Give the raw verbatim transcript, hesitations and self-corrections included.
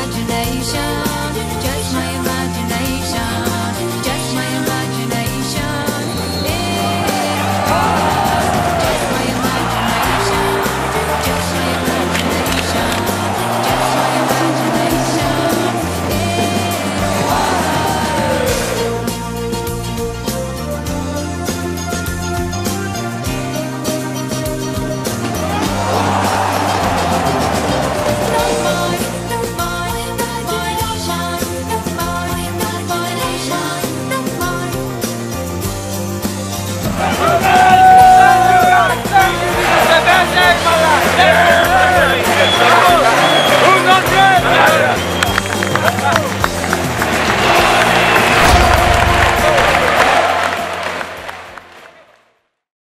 imagination, just my imagination, just my imagination. It was just my imagination, just my imagination, just my imagination. It The best day of my life!